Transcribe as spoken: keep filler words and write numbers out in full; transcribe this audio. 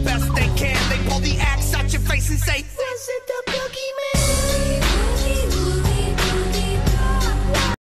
best they can. They pull the axe out your face and say, was it the boogie?